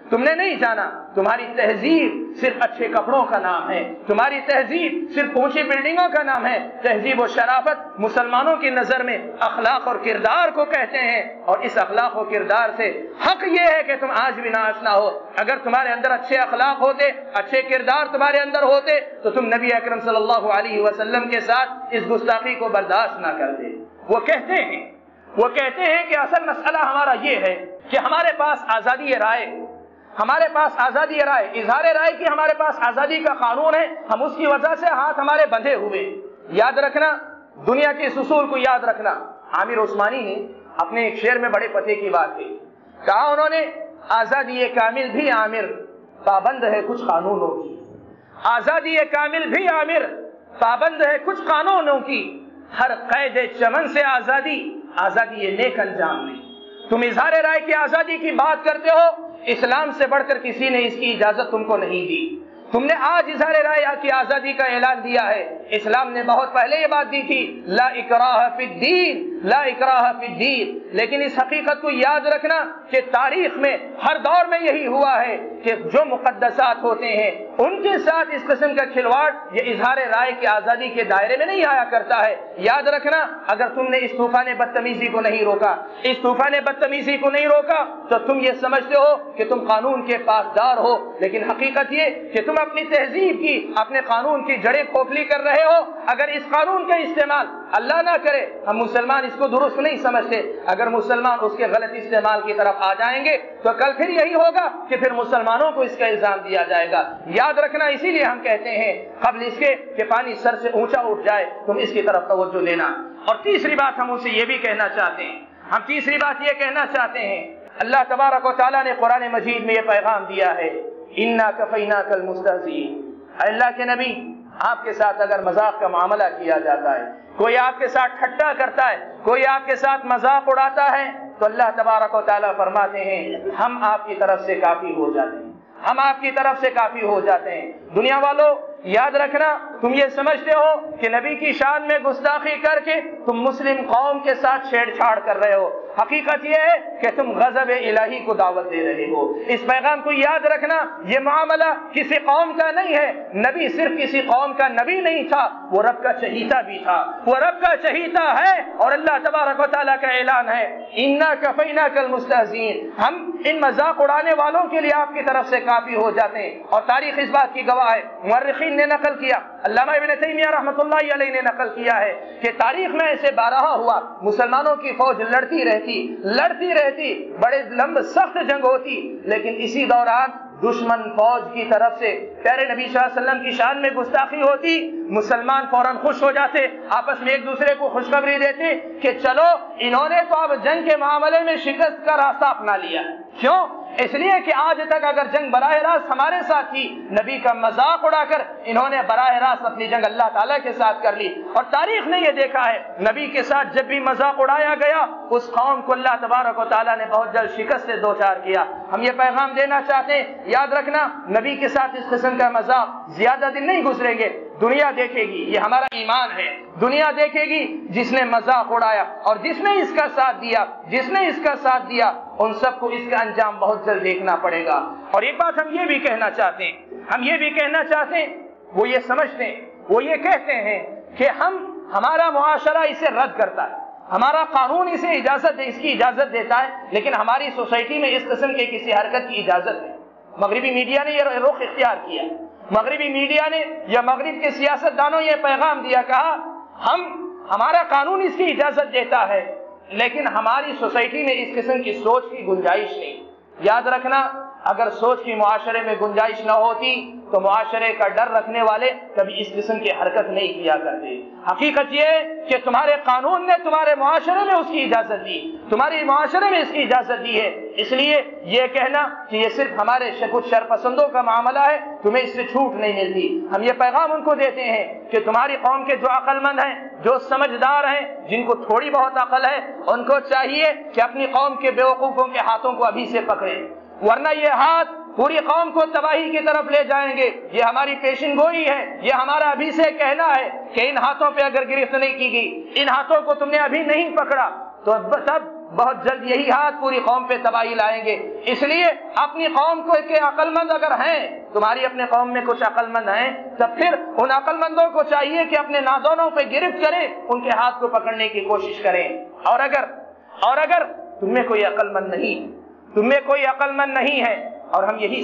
تم نے نہیں جانا تمہاری تہذیب صرف اچھے کپڑوں کا نام ہے، تمہاری تہذیب صرف اونچی بلڈنگوں کا نام ہے۔ تہذیب و شرافت مسلمانوں کی نظر میں اخلاق اور کردار کو کہتے ہیں، اور اس اخلاق و کردار سے حق یہ ہے کہ تم آج بھی ناآشنا ہو۔ اگر تمہارے اندر اچھے اخلاق ہوتے، اچھے کردار تمہارے اندر ہوتے تو تم نبی اکرم صلی اللہ علیہ وسلم کے ساتھ اس گستاخی کو برداشت نہ کرتے۔ وہ کہتے ہیں کہ اصل مسئلہ ہمارا یہ ہے کہ ہمارے پاس آزادی رائے، ہمارے پاس آزادی رائے، اظہار رائے کی ہمارے پاس آزادی کا قانون ہے، ہم اس کی وجہ سے ہاتھ ہمارے بندھے ہوئے۔ یاد رکھنا، دنیا کے اس اصول کو یاد رکھنا۔ عامر عثمانی نے اپنے ایک شعر میں بڑے پتے کی بات کی، کہا انہوں نے آزادی کامل بھی عامر پابند ہے کچھ قانونوں کی، آزادی کامل بھی عامر پابند ہے کچھ قانونوں کی، ہر قید چمن سے آزادی، آزادی یہ نیک انجام نہیں۔ تم اظہار رائے کی آزادی کی بات کرتے ہو، اسلام سے بڑھ کر کسی نے اس کی اجازت تم کو نہیں دی۔ تم نے آج اظہار رائے کی آزادی کا اعلان دیا ہے، اسلام نے بہت پہلے یہ بات دی تھی، لا اکراہ فی الدین، لا اکراہ فی الدین۔ لیکن اس حقیقت کو یاد رکھنا کہ تاریخ میں ہر دور میں یہی ہوا ہے کہ جو مقدسات ہوتے ہیں ان کے ساتھ اس قسم کا کھلواڑ یہ اظہار رائے کی آزادی کے دائرے میں نہیں آیا کرتا ہے۔ یاد رکھنا، اگر تم نے اس طوفان بدتمیزی کو نہیں روکا، اس طوفان بدتمیزی کو نہیں روکا تو تم یہ سمجھتے ہو کہ تم قانون کے پاسدار ہو، لیکن حقیقت یہ کہ تم اپنی تہذیب کی، اپنے قانون کی جڑیں کھوکھلی کر رہے ہو۔ اگر اس قانون کا استعمال اللہ نہ کرے، ہم مسلمان اس کو درست نہیں سمجھتے، اگر مسلمان اس کے غلط استعمال کی طرف آ جائیں گے تو کل پھر یہی ہوگا کہ پھر مسلمانوں کو اس کا الزام دیا جائے گا۔ یاد رکھنا، اسی لیے ہم کہتے ہیں قبل اس کے کہ پانی سر سے اونچا اٹھ جائے تم اس کی طرف توجہ لینا۔ اور تیسری بات ہم ان سے یہ بھی کہنا چاہتے ہیں، تیسری بات یہ کہنا چاہتے ہیں، اللہ تبارک و تعالیٰ نے قرآن مجید میں یہ پیغام دیا ہے، اِنَّا كَفَيْنَاكَ الْمُسْتَهْزِئِينَ۔ اے اللہ کے نبی، آپ کے ساتھ اگر مذاق کا معاملہ کیا جاتا ہے، کوئی آپ کے ساتھ ٹھٹا کرتا ہے، کوئی آپ کے ساتھ مذاق اڑاتا ہے، تو اللہ تبارک و تعالیٰ فرماتے ہیں ہم آپ کی طرف سے کافی ہو جاتے ہیں، ہم آپ کی طرف سے کافی ہو جاتے ہیں۔ دنیا والوں، یاد رکھنا، تم یہ سمجھتے ہو کہ نبی کی شان میں گستاخی کر کے تم مسلم قوم کے ساتھ چھیڑ چھاڑ کر رہے ہو۔ حقیقت یہ ہے کہ تم غضب الہی کو دعوت دے رہے ہو۔ اس پیغام کو یاد رکھنا، یہ معاملہ کسی قوم کا نہیں ہے، نبی صرف کسی قوم کا نبی نہیں تھا، وہ رب کا چہیتا بھی تھا، وہ رب کا چہیتا ہے، اور اللہ تبارک و تعالیٰ کا اعلان ہے اِنَّا كَفَيْنَاكَ الْمُسْتَهْزِئِينَ، ہم ان مذاق اڑانے والوں کے لیے آپ کی طرف سے کافی ہو جاتے ہیں۔ اور تاریخ اس بات کی گواہ ہے، مورخین نے نقل کیا، علامہ ابن تیمیہ رحمۃ اللہ علیہ نے نقل کیا ہے کہ تاریخ میں ایسے بارہا ہوا، مسلمانوں کی فوج لڑتی رہتی، بڑے لمبے سخت جنگ ہوتی، لیکن اسی دوران دشمن فوج کی طرف سے پیارے نبی صلی اللہ علیہ وسلم کی شان میں گستاخی ہوتی، مسلمان فوراً خوش ہو جاتے، آپس میں ایک دوسرے کو خوشخبری دیتے کہ چلو انہوں نے تو اب جنگ کے معاملے میں شکست کا راستہ اپنا لیا۔ کیوں؟ اس لیے کہ آج تک اگر جنگ براہ راست ہمارے ساتھ تھی، نبی کا مذاق اڑا کر انہوں نے براہ راست اپنی جنگ اللہ تعالیٰ کے ساتھ کر لی۔ اور تاریخ نے یہ دیکھا ہے، نبی کے ساتھ جب بھی مذاق اڑایا گیا، اس قوم کو اللہ تبارک و تعالیٰ نے بہت جلد شکست سے دوچار کیا۔ ہم یہ پیغام دینا چاہتے ہیں، یاد رکھنا، نبی کے ساتھ اس قسم کا مذاق زیادہ دن نہیں گزریں گے، دنیا دیکھے گی، یہ ہمارا ایمان ہے، دنیا دیکھے گی جس نے مذاق اڑایا اور جس نے اس کا ساتھ دیا، ان سب کو اس کا انجام بہت جلد دیکھنا پڑے گا۔ اور ایک بات ہم یہ بھی کہنا چاہتے ہیں، وہ یہ سمجھتے ہیں، وہ یہ کہتے ہیں کہ ہمارا معاشرہ اسے رد کرتا ہے، ہمارا قانون اس کی اجازت دیتا ہے، لیکن ہماری سوسائٹی میں اس قسم کے کسی حرکت کی اجازت نہیں۔ مغربی میڈیا نے یہ رخ اختیار کیا، مغربی میڈیا نے یا مغرب کے سیاست دانوں یہ پیغام دیا، کہا ہمارا قانون اس کی اجازت دیتا ہے، لیکن ہماری سوسائٹی میں اس قسم کی سوچ کی گنجائش نہیں۔ یاد رکھنا، اگر سوچ کی معاشرے میں گنجائش نہ ہوتی تو معاشرے کا ڈر رکھنے والے کبھی اس قسم کی حرکت نہیں کیا کرتے۔ حقیقت یہ ہے کہ تمہارے قانون نے تمہارے معاشرے میں اس کی اجازت دی، تمہاری معاشرے میں اس کی اجازت دی ہے، اس لیے یہ کہنا کہ یہ صرف ہمارے کچھ شرپسندوں کا معاملہ ہے، تمہیں اس سے چھوٹ نہیں ملتی۔ ہم یہ پیغام ان کو دیتے ہیں کہ تمہاری قوم کے جو عقل مند ہیں، جو سمجھدار ہیں، جن کو تھوڑی بہت عقل ہے، ان کو چاہیے کہ اپنی قوم کے بیوقوفوں کے ہاتھوں کو ابھی سے پکڑیں، ورنہ یہ ہاتھ پوری قوم کو تباہی کی طرف لے جائیں گے۔ یہ ہماری پیشن گوئی ہے، یہ ہمارا ابھی سے کہنا ہے کہ ان ہاتھوں پہ اگر گرفت نہیں کی گئی، ان ہاتھوں کو تم نے ابھی نہیں پکڑا تو تب بہت جلد یہی ہاتھ پوری قوم پہ تباہی لائیں گے۔ اس لیے اپنی قوم کو کے عقل مند اگر ہیں، تمہاری اپنے قوم میں کچھ عقل مند ہیں، تب پھر ان عقل مندوں کو چاہیے کہ اپنے نادانوں پہ گرفت کریں، ان کے ہاتھ کو پکڑنے کی کوشش کریں۔ اور اگر تم میں کوئی عقل مند نہیں، تم میں کوئی عقل مند نہیں ہے، اور ہم یہی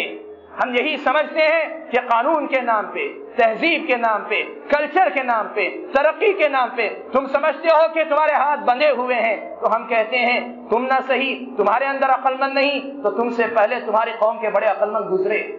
سمجھتے ہیں کہ قانون کے نام پہ، تہذیب کے نام پہ، کلچر کے نام پہ، ترقی کے نام پہ تم سمجھتے ہو کہ تمہارے ہاتھ بندھے ہوئے ہیں، تو ہم کہتے ہیں تم نہ صحیح، تمہارے اندر عقل مند نہیں تو تم سے پہلے تمہاری قوم کے بڑے عقل مند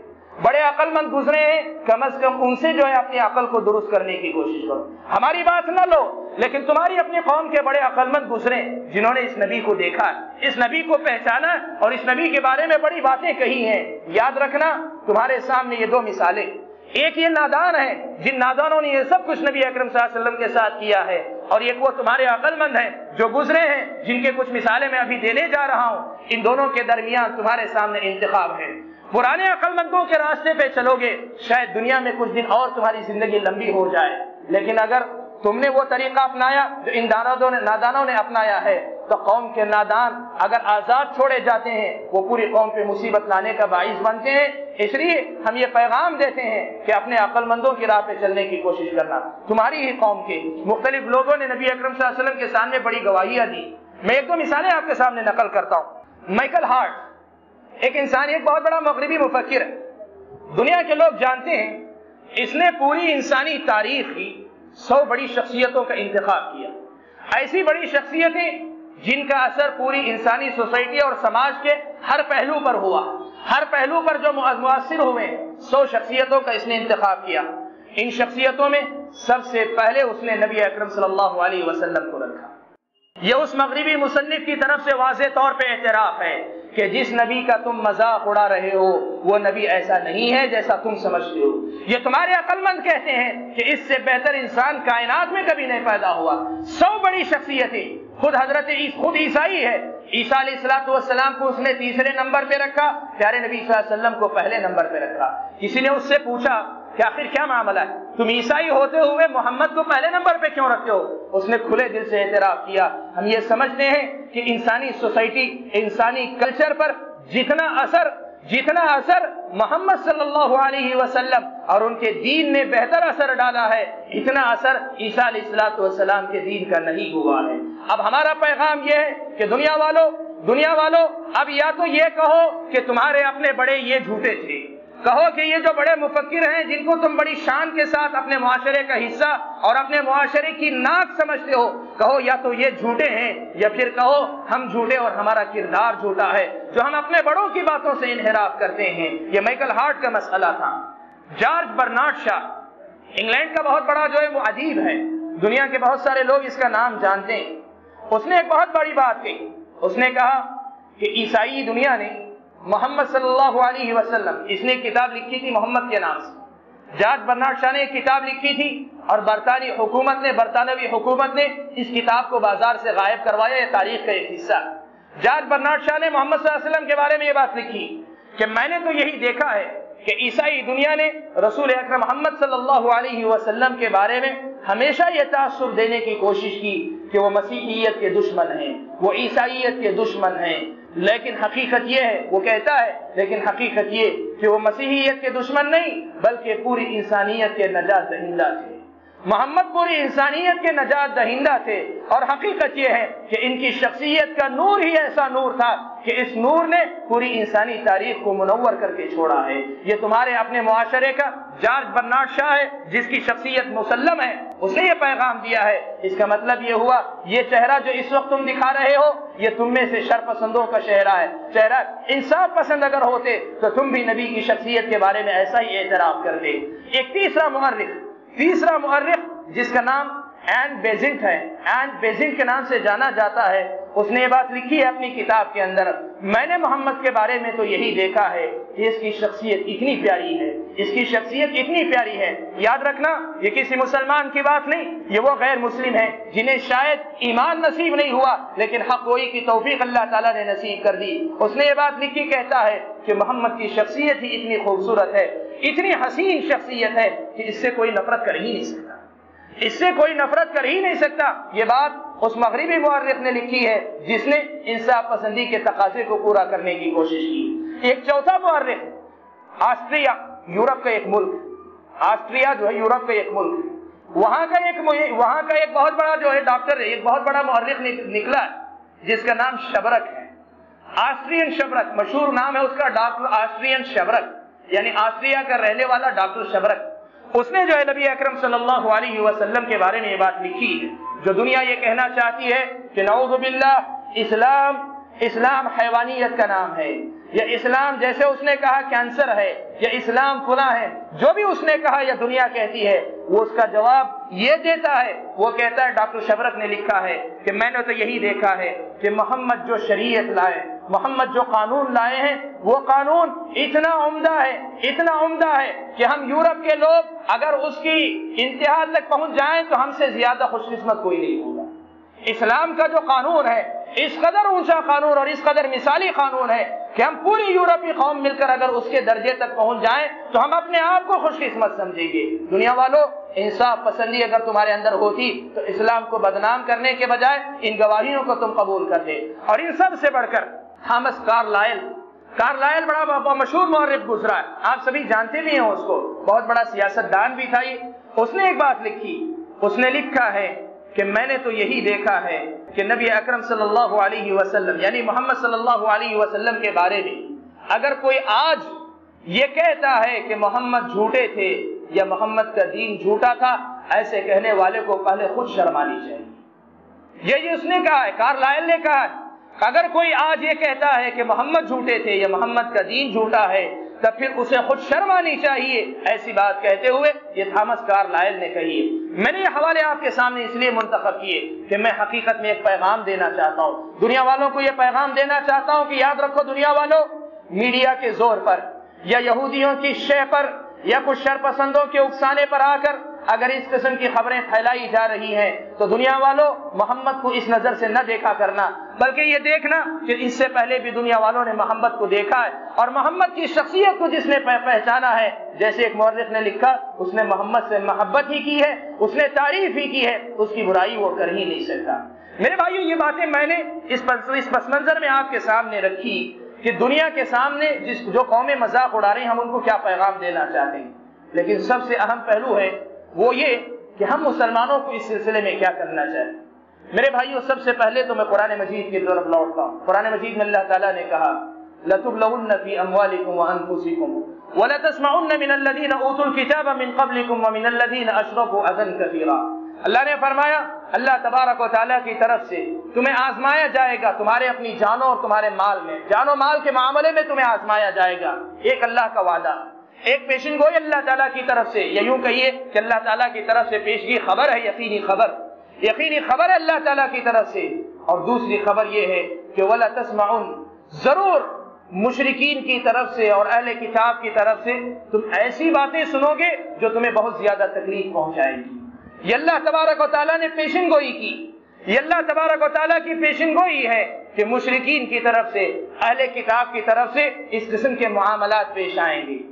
گزرے ہیں، کم از کم ان سے جو ہے اپنی عقل کو درست کرنے کی کوشش کرو۔ ہماری بات نہ لو، لیکن تمہاری اپنی قوم کے بڑے عقل مند گزرے جنہوں نے اس نبی کو دیکھا، اس نبی کو پہچانا اور اس نبی کے بارے میں بڑی باتیں کہی ہیں۔ یاد رکھنا تمہارے سامنے یہ دو مثالیں، ایک یہ نادان ہے جن نادانوں نے یہ سب کچھ نبی اکرم صلی اللہ علیہ وسلم کے ساتھ کیا ہے، اور ایک وہ تمہارے عقل مند ہیں جو گزرے ہیں، جن کے کچھ مثالیں میں ابھی دینے جا رہا ہوں۔ ان دونوں کے درمیان تمہارے سامنے انتخاب ہے۔ پرانے عقل مندوں کے راستے پہ چلو گے، شاید دنیا میں کچھ دن اور تمہاری زندگی لمبی ہو جائے، لیکن اگر تم نے وہ طریقہ اپنایا جو ان نادانوں نے اپنایا ہے، تو قوم کے نادان اگر آزاد چھوڑے جاتے ہیں وہ پوری قوم پہ مصیبت لانے کا باعث بنتے ہیں۔ اس لیے ہم یہ پیغام دیتے ہیں کہ اپنے عقل مندوں کی راہ پہ چلنے کی کوشش کرنا۔ تمہاری ہی قوم کے مختلف لوگوں نے نبی اکرم صلی اللہ علیہ وسلم کے سامنے بڑی گواہیاں دی۔ میں ایک دو مثالیں آپ کے سامنے نقل کرتا ہوں۔ مائیکل ہارٹ ایک انسان، ایک بہت بڑا مغربی مفکر ہے، دنیا کے لوگ جانتے ہیں، اس نے پوری انسانی تاریخ کی 100 بڑی شخصیتوں کا انتخاب کیا، ایسی بڑی شخصیتیں جن کا اثر پوری انسانی سوسائٹی اور سماج کے ہر پہلو پر ہوا، ہر پہلو پر جو مؤثر ہوئے، 100 شخصیتوں کا اس نے انتخاب کیا۔ ان شخصیتوں میں سب سے پہلے اس نے نبی اکرم صلی اللہ علیہ وسلم کو رکھا۔ یہ اس مغربی مصنف کی طرف سے واضح طور پہ اعتراف ہے کہ جس نبی کا تم مذاق اڑا رہے ہو وہ نبی ایسا نہیں ہے جیسا تم سمجھتے ہو۔ یہ تمہارے عقل مند کہتے ہیں کہ اس سے بہتر انسان کائنات میں کبھی نہیں پیدا ہوا۔ 100 بڑی شخصیتیں، خود خود عیسائی ہے، عیسیٰ علیہ السلام کو اس نے تیسرے نمبر پہ رکھا، پیارے نبی صلی اللہ علیہ وسلم کو پہلے نمبر پہ رکھا۔ کسی نے اس سے پوچھا کہ آخر کیا معاملہ ہے، تم عیسائی ہوتے ہوئے محمد کو پہلے نمبر پہ کیوں رکھتے ہو؟ اس نے کھلے دل سے اعتراف کیا، ہم یہ سمجھتے ہیں کہ انسانی سوسائٹی، انسانی کلچر پر جتنا اثر محمد صلی اللہ علیہ وسلم اور ان کے دین نے بہتر اثر ڈالا ہے، اتنا اثر عیسیٰ علیہ السلام کے دین کا نہیں ہوا ہے۔ اب ہمارا پیغام یہ ہے کہ دنیا والوں اب یا تو یہ کہو کہ تمہارے اپنے بڑے یہ جھوٹے تھے، کہو کہ یہ جو بڑے مفکر ہیں جن کو تم بڑی شان کے ساتھ اپنے معاشرے کا حصہ اور اپنے معاشرے کی ناک سمجھتے ہو، کہو یا تو یہ جھوٹے ہیں، یا پھر کہو ہم جھوٹے اور ہمارا کردار جھوٹا ہے جو ہم اپنے بڑوں کی باتوں سے انحراف کرتے ہیں۔ یہ مائیکل ہارٹ کا مسئلہ تھا۔ جارج برنارڈ شاہ انگلینڈ کا بہت بڑا جو ہے وہ ادیب ہے، دنیا کے بہت سارے لوگ اس کا نام جانتے ہیں۔ اس نے ایک بہت بڑی بات کہی، اس نے کہا کہ عیسائی دنیا نے محمد صلی اللہ علیہ وسلم، اس نے کتاب لکھی تھی محمد کے نام سے، جارج برنارڈ شاہ نے ایک کتاب لکھی تھی اور برطانوی حکومت نے اس کتاب کو بازار سے غائب کروایا، یہ تاریخ کا ایک حصہ۔ جارج برنارڈ شاہ نے محمد صلی اللہ علیہ وسلم کے بارے میں یہ بات لکھی کہ میں نے تو یہی دیکھا ہے کہ عیسائی دنیا نے رسول اکرم محمد صلی اللہ علیہ وسلم کے بارے میں ہمیشہ یہ تاثر دینے کی کوشش کی کہ وہ مسیحیت کے دشمن ہیں، وہ عیسائیت کے دشمن ہیں، لیکن حقیقت یہ ہے، وہ کہتا ہے لیکن حقیقت یہ کہ وہ مسیحیت کے دشمن نہیں بلکہ پوری انسانیت کے نجات دہندہ تھے۔ محمد پوری انسانیت کے نجات دہندہ تھے، اور حقیقت یہ ہے کہ ان کی شخصیت کا نور ہی ایسا نور تھا کہ اس نور نے پوری انسانی تاریخ کو منور کر کے چھوڑا ہے۔ یہ تمہارے اپنے معاشرے کا جارج برنارڈ شاہ ہے جس کی شخصیت مسلم ہے، اس نے یہ پیغام دیا ہے۔ اس کا مطلب یہ ہوا یہ چہرہ جو اس وقت تم دکھا رہے ہو یہ تم میں سے شر پسندوں کا چہرہ انصاف پسند اگر ہوتے تو تم بھی نبی کی شخصیت کے بارے میں ایسا ہی اعتراف کرتے۔ ایک تیسرا مؤرخ جس کا نام این بیزنٹ ہے، این بیزنٹ کے نام سے جانا جاتا ہے، اس نے یہ بات لکھی ہے اپنی کتاب کے اندر، میں نے محمد کے بارے میں تو یہی دیکھا ہے کہ اس کی شخصیت اتنی پیاری ہے، یاد رکھنا یہ کسی مسلمان کی بات نہیں، یہ وہ غیر مسلم ہے جنہیں شاید ایمان نصیب نہیں ہوا لیکن حق گوئی کی توفیق اللہ تعالیٰ نے نصیب کر دی۔ اس نے یہ بات لکھی، کہتا ہے کہ محمد کی شخصیت ہی اتنی خوبصورت ہے، اتنی حسین شخصیت ہے کہ اس سے کوئی نفرت کر ہی نہیں سکتا۔ اس سے کوئی نفرت کر ہی نہیں سکتا. یہ بات اس مغربی مورخ نے لکھی ہے جس نے انصاف پسندی کے تقاضے کو پورا کرنے کی کوشش کی. ایک چوتھا مورخ آسٹریا، یورپ کا ایک ملک، آسٹریا جو ہے یورپ کا ایک ملک، وہاں کا ایک بہت بڑا جو ہے ڈاکٹر، ایک بہت بڑا مورخ نکلا جس کا نام شبرک ہے. آسٹرین شبرک، مشہور نام ہے اس کا، ڈاکٹر آسٹرین شبرک، یعنی آسٹریا کا رہنے والا ڈاکٹر شبرک. اس نے جو ہے نبی اکرم صلی اللہ علیہ وسلم کے بارے میں یہ بات لکھی ہے جو دنیا یہ کہنا چاہتی ہے کہ نعوذ باللہ اسلام حیوانیت کا نام ہے، یا اسلام جیسے اس نے کہا کینسر ہے، یا اسلام فلاں ہے. جو بھی اس نے کہا یا دنیا کہتی ہے وہ اس کا جواب یہ دیتا ہے. وہ کہتا ہے، ڈاکٹر شبرک نے لکھا ہے کہ میں نے تو یہی دیکھا ہے کہ محمد جو شریعت لائے، محمد جو قانون لائے ہیں، وہ قانون اتنا عمدہ ہے کہ ہم یورپ کے لوگ اگر اس کی انتہا تک پہنچ جائیں تو ہم سے زیادہ خوش قسمت کوئی نہیں ہوگا. اسلام کا جو قانون ہے اس قدر اونچا قانون اور اس قدر مثالی قانون ہے کہ ہم پوری یورپی قوم مل کر اگر اس کے درجے تک پہنچ جائیں تو ہم اپنے آپ کو خوش قسمت سمجھیں گے. دنیا والوں، انصاف پسندی اگر تمہارے اندر ہوتی تو اسلام کو بدنام کرنے کے بجائے ان گواہیوں کو تم قبول کر دے. اور ان سب سے بڑھ کر تھامس کارلائل بڑا مشہور مورخ گزرا ہے، آپ سبھی جانتے بھی ہیں اس کو، بہت بڑا سیاست دان بھی تھا. اس نے ایک بات لکھی، اس نے لکھا ہے کہ میں نے تو یہی دیکھا ہے کہ نبی اکرم صلی اللہ علیہ وسلم یعنی محمد صلی اللہ علیہ وسلم کے بارے میں اگر کوئی آج یہ کہتا ہے کہ محمد جھوٹے تھے یا محمد کا دین جھوٹا تھا، ایسے کہنے والے کو پہلے خود شرم آنی چاہیے. یہ اس نے کہا ہے، کارلائل نے کہا ہے، اگر کوئی آج یہ کہتا ہے کہ محمد جھوٹے تھے یا محمد کا دین جھوٹا ہے تب پھر اسے خود شرم آنی چاہیے. ایسی بات کہتے ہوئے یہ تھامس کارلائل نے کہی ہے. میں نے یہ حوالے آپ کے سامنے اس لیے منتخب کیے کہ میں حقیقت میں ایک پیغام دینا چاہتا ہوں، دنیا والوں کو یہ پیغام دینا چاہتا ہوں کہ یاد رکھو دنیا والوں، میڈیا کے زور پر یا یہودیوں کی شہ پر یا کچھ شرپسندوں کے اکسانے پر آ کر اگر اس قسم کی خبریں پھیلائی جا رہی ہیں تو دنیا والوں محمد کو اس نظر سے نہ دیکھا کرنا، بلکہ یہ دیکھنا کہ اس سے پہلے بھی دنیا والوں نے محمد کو دیکھا ہے اور محمد کی شخصیت کو جس نے پہچانا ہے، جیسے ایک مورخ نے لکھا، اس نے محمد سے محبت ہی کی ہے، اس نے تعریف ہی کی ہے، اس کی برائی وہ کر ہی نہیں سکتا. میرے بھائیو، یہ باتیں میں نے اس پس منظر میں آپ کے سامنے رکھی کہ دنیا کے سامنے جو قومیں مذاق اڑا رہی ہیں ہم ان کو کیا پیغام دینا چاہتے ہیں. لیکن سب سے اہم پہلو ہے وہ یہ کہ ہم مسلمانوں کو اس سلسلے میں کیا کرنا چاہیے. میرے بھائیو، سب سے پہلے تو میں قرآن مجید کی طرف لوٹتا ہوں. قرآن مجید میں اللہ تعالیٰ نے کہا لَتُبْلَوُنَّ فِي أَمْوَالِكُمْ وَأَنفُسِكُمْ وَلَتَسْمَعُنَّ مِنَ الَّذِينَ أُوتُوا الْكِتَابَ مِنْ قَبْلِكُمْ وَمِنَ الَّذِينَ أَشْرَكُوا أَذًى كَثِيرًا. اللہ نے فرمایا، اللہ تبارک و تعالیٰ کی طرف سے تمہیں آزمایا جائے گا، تمہارے اپنی جانوں اور تمہارے مال میں، جان و مال کے معاملے میں تمہیں آزمایا جائے گا. ایک اللہ کا وعدہ، ایک پیشن گوئی اللہ تعالیٰ کی طرف سے، یا یوں کہیے کہ اللہ تعالیٰ کی طرف سے پیشگی خبر ہے، یقینی خبر ہے اللہ تعالیٰ کی طرف سے. اور دوسری خبر یہ ہے کہ وَلَا تَسْمَعُنَّ، ضرور مشرکین کی طرف سے اور اہل کتاب کی طرف سے تم ایسی باتیں سنو گے جو تمہیں بہت زیادہ تکلیف پہنچائے گی. یہ اللہ تبارک و تعالیٰ نے پیشن گوئی کی، یہ اللہ تبارک و تعالیٰ کی پیشن گوئی ہے کہ مشرکین کی طرف سے، اہل کتاب کی طرف سے اس قسم کے معاملات پیش آئیں گے.